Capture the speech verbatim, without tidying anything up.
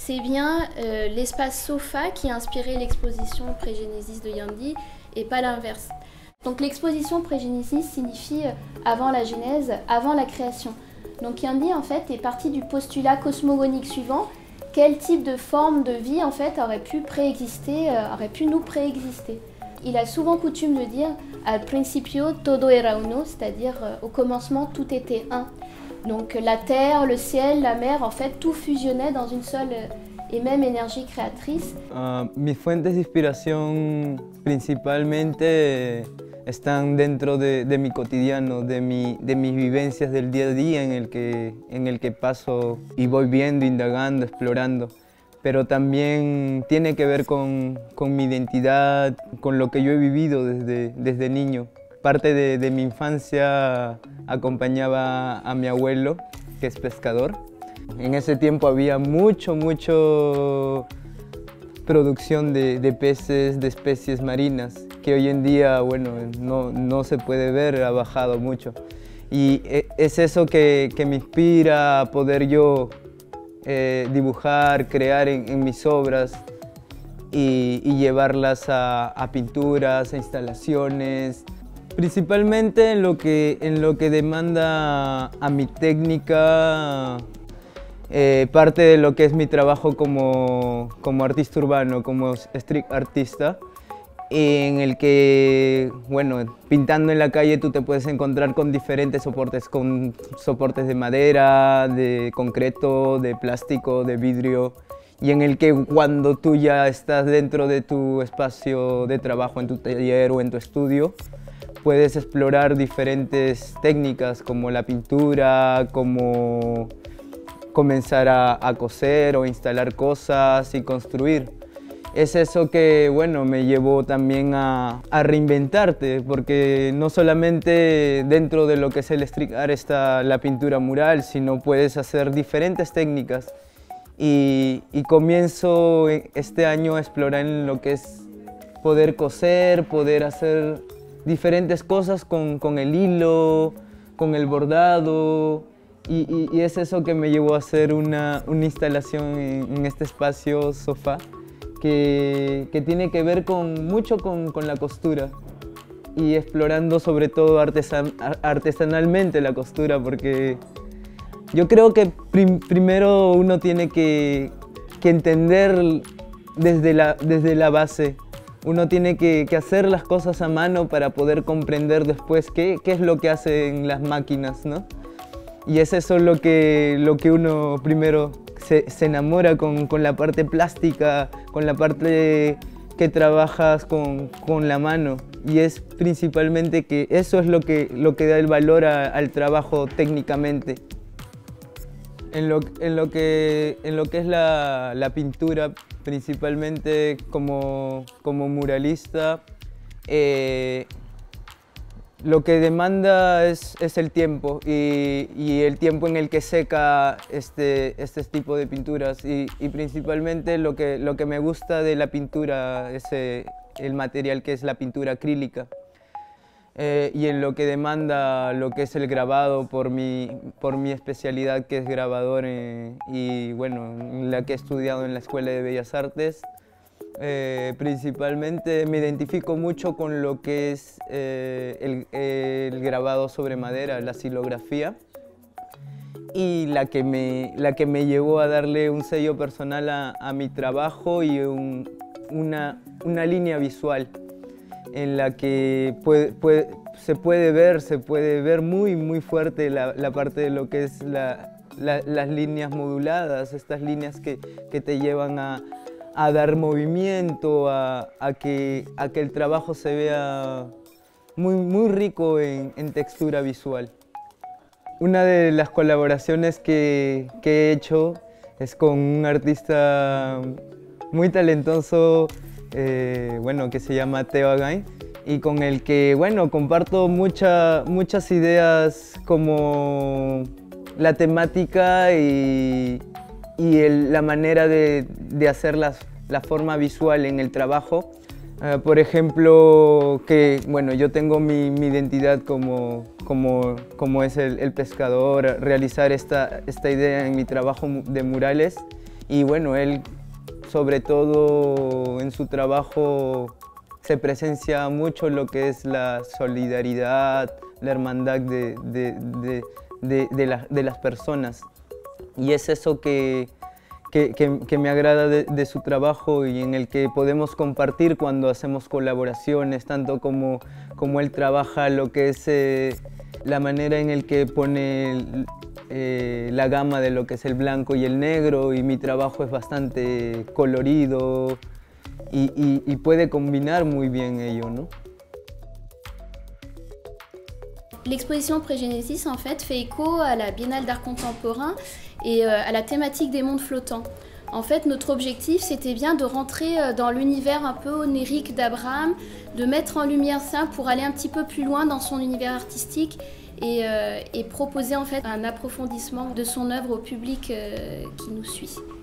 c'est bien euh, l'espace sofa qui a inspiré l'exposition Pré-Genesis de Yandi et pas l'inverse. Donc l'exposition Pré-Genesis signifie euh, avant la Genèse, avant la création. Donc Yandi en fait est parti du postulat cosmogonique suivant: quel type de forme de vie en fait aurait pu préexister, euh, aurait pu nous préexister. Il a souvent coutume de dire al principio todo era uno, c'est-à-dire euh, au commencement tout était un. Donc la terre, le ciel, la mer, en fait tout fusionnait dans une seule et même énergie créatrice. Uh, mis fuentes de inspiración principalmente están dentro de, de mi cotidiano, de, mi, de mis vivencias del día a día en el, que, en el que paso y voy viendo, indagando, explorando. Pero también tiene que ver con, con mi identidad, con lo que yo he vivido desde, desde niño. Parte de, de mi infancia acompañaba a mi abuelo, que es pescador. En ese tiempo había mucho, mucho producción de, de peces, de especies marinas, que hoy en día, bueno, no, no se puede ver, ha bajado mucho. Y es eso que, que me inspira a poder yo eh, dibujar, crear en, en mis obras y, y llevarlas a, a pinturas, a instalaciones. Principalmente en lo que, en lo que demanda a mi técnica, eh, parte de lo que es mi trabajo como, como artista urbano, como street artista, en el que, bueno, pintando en la calle tú te puedes encontrar con diferentes soportes, con soportes de madera, de concreto, de plástico, de vidrio, y en el que cuando tú ya estás dentro de tu espacio de trabajo, en tu taller o en tu estudio, puedes explorar diferentes técnicas como la pintura, como comenzar a, a coser o instalar cosas y construir. Es eso que, bueno, me llevó también a, a reinventarte, porque no solamente dentro de lo que es el street art está la pintura mural, sino puedes hacer diferentes técnicas. Y, y comienzo este año a explorar en lo que es poder coser, poder hacer diferentes cosas con, con el hilo, con el bordado, y, y, y es eso que me llevó a hacer una, una instalación en, en este espacio sofá que, que tiene que ver con, mucho con, con la costura y explorando sobre todo artesan, artesanalmente la costura, porque yo creo que prim, primero uno tiene que, que entender desde la, desde la base. Uno tiene que, que hacer las cosas a mano para poder comprender después qué, qué es lo que hacen las máquinas, ¿no? Y es eso lo que, lo que uno primero se, se enamora con, con la parte plástica, con la parte que trabajas con, con la mano. Y es principalmente que eso es lo que, lo que da el valor a, al trabajo técnicamente. En lo, en lo, que, en lo que es la, la pintura, principalmente como, como muralista, eh, lo que demanda es, es el tiempo y, y el tiempo en el que seca este, este tipo de pinturas y, y principalmente lo que, lo que me gusta de la pintura es eh, el material que es la pintura acrílica. Eh, y en lo que demanda lo que es el grabado por mi, por mi especialidad que es grabador eh, y bueno, la que he estudiado en la Escuela de Bellas Artes, eh, principalmente me identifico mucho con lo que es eh, el, el grabado sobre madera, la silografía, y la que me, la que me llevó a darle un sello personal a, a mi trabajo y un, una, una línea visual en la que puede, puede, se puede ver, se puede ver muy, muy fuerte la, la parte de lo que es la, la, las líneas moduladas, estas líneas que, que te llevan a, a dar movimiento, a, a, que, a que el trabajo se vea muy, muy rico en, en textura visual. Una de las colaboraciones que, que he hecho es con un artista muy talentoso, Eh, bueno, que se llama Teo Again, y con el que, bueno, comparto mucha, muchas ideas como la temática y, y el, la manera de, de hacer las, la forma visual en el trabajo. Uh, por ejemplo, que, bueno, yo tengo mi, mi identidad como, como, como es el, el pescador, realizar esta, esta idea en mi trabajo de murales. y bueno, él sobre todo en su trabajo se presencia mucho lo que es la solidaridad, la hermandad de, de, de, de, de, la, de las personas. Y es eso que, que, que, que me agrada de, de su trabajo y en el que podemos compartir cuando hacemos colaboraciones, tanto como, como él trabaja lo que es eh, la manera en el que pone eh, la gama de lo que es el blanco y el negro, y mi trabajo es bastante colorido y, y, y puede combinar muy bien ello, ¿no? L'exposition Pré-Genesis en fait fait écho à la Biennale d'art contemporain et à la thématique des mondes flottants. En fait, notre objectif, c'était bien de rentrer dans l'univers un peu onirique d'Abraham, de mettre en lumière ça pour aller un petit peu plus loin dans son univers artistique et, euh, et proposer en fait un approfondissement de son œuvre au public euh, qui nous suit.